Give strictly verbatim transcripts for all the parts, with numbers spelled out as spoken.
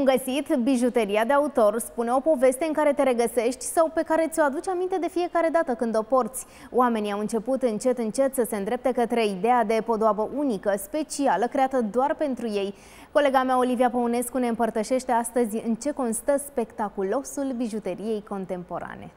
Bun găsit! Bijuteria de autor spune o poveste în care te regăsești sau pe care ți-o aduci aminte de fiecare dată când o porți. Oamenii au început încet încet să se îndrepte către ideea de podoabă unică, specială, creată doar pentru ei. Colega mea, Olivia Păunescu, ne împărtășește astăzi în ce constă spectaculosul bijuteriei contemporane.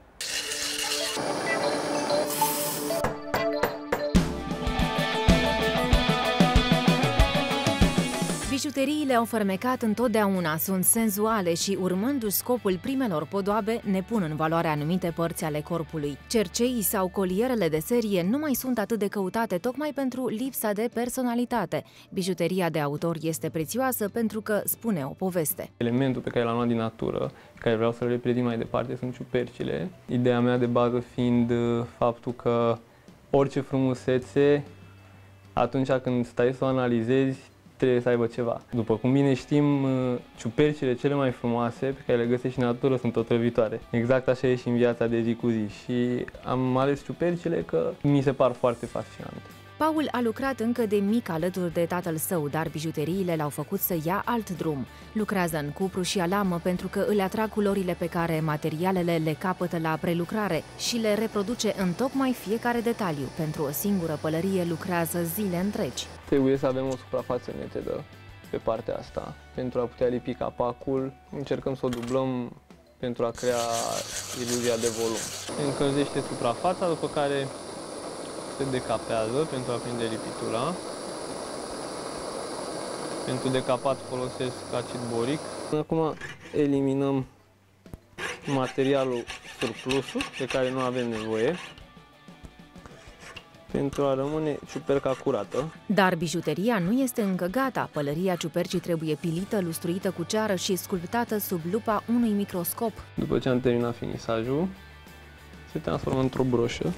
Bijuteriile au fermecat întotdeauna, sunt senzuale și, urmându-și scopul primelor podoabe, ne pun în valoare anumite părți ale corpului. Cerceii sau colierele de serie nu mai sunt atât de căutate tocmai pentru lipsa de personalitate. Bijuteria de autor este prețioasă pentru că spune o poveste. Elementul pe care l-am luat din natură, pe care vreau să-l reprezint mai departe, sunt ciupercile. Ideea mea de bază fiind faptul că orice frumusețe, atunci când stai să o analizezi, trebuie să aibă ceva. După cum bine știm, ciupercile cele mai frumoase pe care le găsești în natură sunt otrăvitoare. Exact așa e și în viața de zi cu zi și am ales ciupercile că mi se par foarte fascinante. Paul a lucrat încă de mic alături de tatăl său, dar bijuteriile l-au făcut să ia alt drum. Lucrează în cupru și alamă pentru că îl atrag culorile pe care materialele le capătă la prelucrare și le reproduce în tocmai fiecare detaliu. Pentru o singură pălărie lucrează zile întregi. Trebuie să avem o suprafață netedă pe partea asta pentru a putea lipi capacul. Încercăm să o dublăm pentru a crea iluzia de volum. Se încălzește suprafața, după care se decapează pentru a prinde lipitura. Pentru decapat folosesc acid boric. Acum eliminăm materialul surplusul pe care nu avem nevoie, pentru a rămâne ciuperca curată. Dar bijuteria nu este încă gata. Pălăria ciupercii trebuie pilită, lustruită cu ceară și sculptată sub lupa unui microscop. După ce am terminat finisajul, se transformă într-o broșă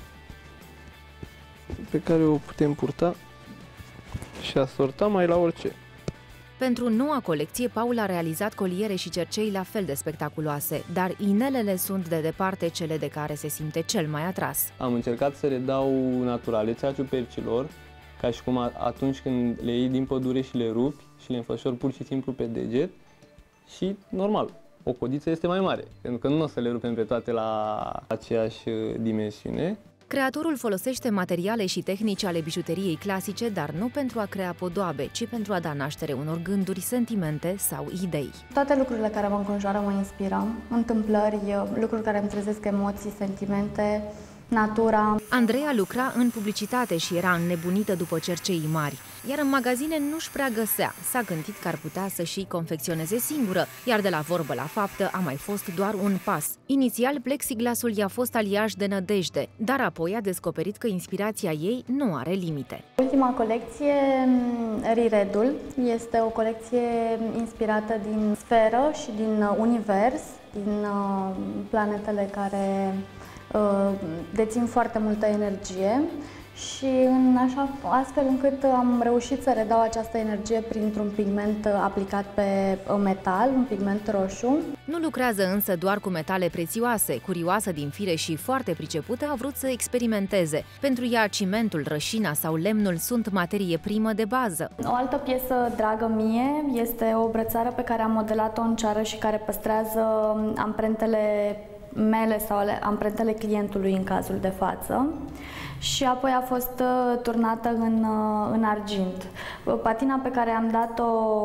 pe care o putem purta și asorta mai la orice. Pentru noua colecție, Paul a realizat coliere și cercei la fel de spectaculoase, dar inelele sunt de departe cele de care se simte cel mai atras. Am încercat să redau naturalețea ciupercilor, ca și cum atunci când le iei din pădure și le rupi și le înfășori pur și simplu pe deget și, normal, o codiță este mai mare, pentru că nu o să le rupem pe toate la aceeași dimensiune. Creatorul folosește materiale și tehnici ale bijuteriei clasice, dar nu pentru a crea podoabe, ci pentru a da naștere unor gânduri, sentimente sau idei. Toate lucrurile care mă înconjoară mă inspiră, întâmplări, lucruri care îmi trezesc emoții, sentimente, natura. Andreea lucra în publicitate și era înnebunită după cercei mari, iar în magazine nu-și prea găsea. S-a gândit că ar putea să și confecționeze singură, iar de la vorbă la faptă a mai fost doar un pas. Inițial, plexiglasul i-a fost aliaj de nădejde, dar apoi a descoperit că inspirația ei nu are limite. Ultima colecție, Riredul, este o colecție inspirată din sferă și din univers, din planetele care dețin foarte multă energie și în așa astfel încât am reușit să redau această energie printr-un pigment aplicat pe metal, un pigment roșu. Nu lucrează însă doar cu metale prețioase. Curioasă din fire și foarte pricepută, a vrut să experimenteze. Pentru ea, cimentul, rășina sau lemnul sunt materie primă de bază. O altă piesă dragă mie este o brățară pe care am modelat-o în ceară și care păstrează amprentele mele sau ale amprentele clientului în cazul de față și apoi a fost uh, turnată în, uh, în argint. Patina pe care am dat-o,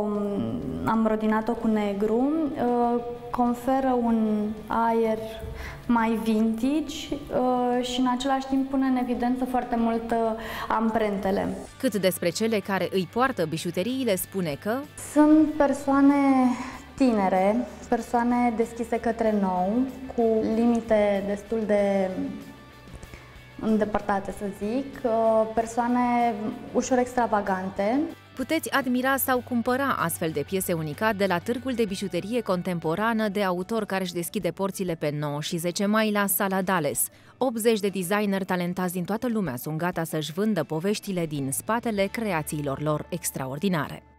am rodinat-o cu negru, uh, conferă un aer mai vintage uh, și în același timp pune în evidență foarte mult uh, amprentele. Cât despre cele care îi poartă bijuteriile, spune că sunt persoane tinere, persoane deschise către nou, cu limite destul de îndepărtate, să zic, persoane ușor extravagante. Puteți admira sau cumpăra astfel de piese unicat de la Târgul de Bijuterie Contemporană de Autor, care își deschide porțile pe nouă și zece mai la Sala Dales. optzeci de designeri talentați din toată lumea sunt gata să-și vândă poveștile din spatele creațiilor lor extraordinare.